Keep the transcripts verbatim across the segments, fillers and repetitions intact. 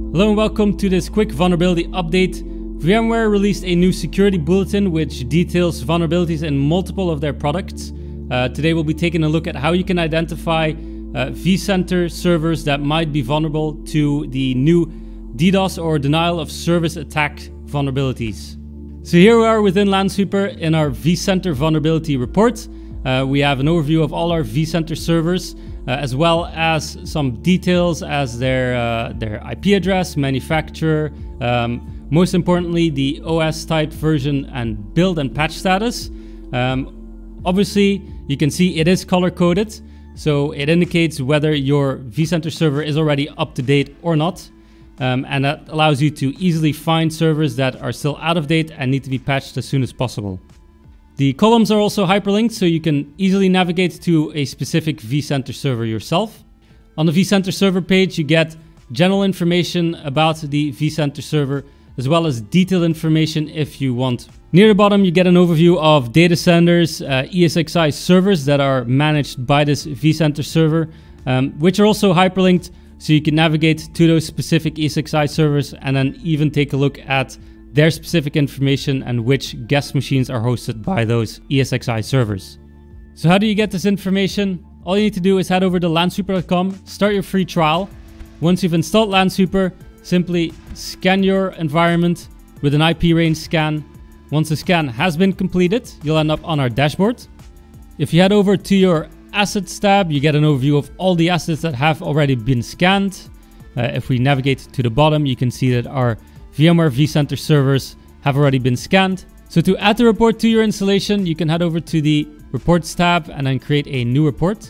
Hello and welcome to this quick vulnerability update. VMware released a new security bulletin which details vulnerabilities in multiple of their products. Uh, today we'll be taking a look at how you can identify uh, vCenter servers that might be vulnerable to the new D DOS or denial of service attack vulnerabilities. So here we are within Lansweeper in our vCenter vulnerability report. Uh, we have an overview of all our vCenter servers, uh, as well as some details as their, uh, their I P address, manufacturer, um, most importantly the O S type, version, and build and patch status. Um, obviously, you can see it is color-coded, so it indicates whether your vCenter server is already up to date or not. Um, and that allows you to easily find servers that are still out of date and need to be patched as soon as possible. The columns are also hyperlinked, so you can easily navigate to a specific vCenter server yourself. On the vCenter server page, you get general information about the vCenter server, as well as detailed information if you want. Near the bottom, you get an overview of data centers, uh, E S X i servers that are managed by this vCenter server, um, which are also hyperlinked, so you can navigate to those specific E S X i servers and then even take a look at their specific information and which guest machines are hosted by those E S X i servers. So how do you get this information? All you need to do is head over to lansweeper dot com, start your free trial. Once you've installed Lansweeper, simply scan your environment with an I P range scan. Once the scan has been completed, you'll end up on our dashboard. If you head over to your Assets tab, you get an overview of all the assets that have already been scanned. Uh, if we navigate to the bottom, you can see that our VMware vCenter servers have already been scanned. So to add the report to your installation, you can head over to the Reports tab and then create a new report.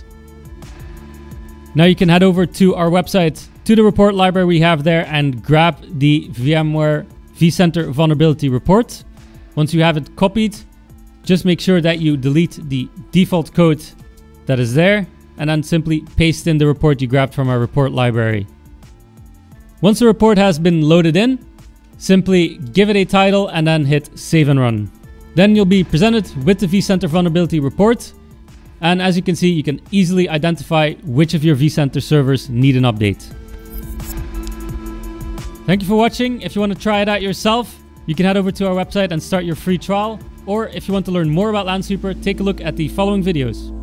Now you can head over to our website, to the report library we have there, and grab the VMware vCenter vulnerability report. Once you have it copied, just make sure that you delete the default code that is there, and then simply paste in the report you grabbed from our report library. Once the report has been loaded in, simply give it a title and then hit save and run. Then you'll be presented with the vCenter vulnerability report, and as you can see, you can easily identify which of your vCenter servers need an update. Thank you for watching. If you want to try it out yourself, you can head over to our website and start your free trial, or if you want to learn more about Lansweeper, take a look at the following videos.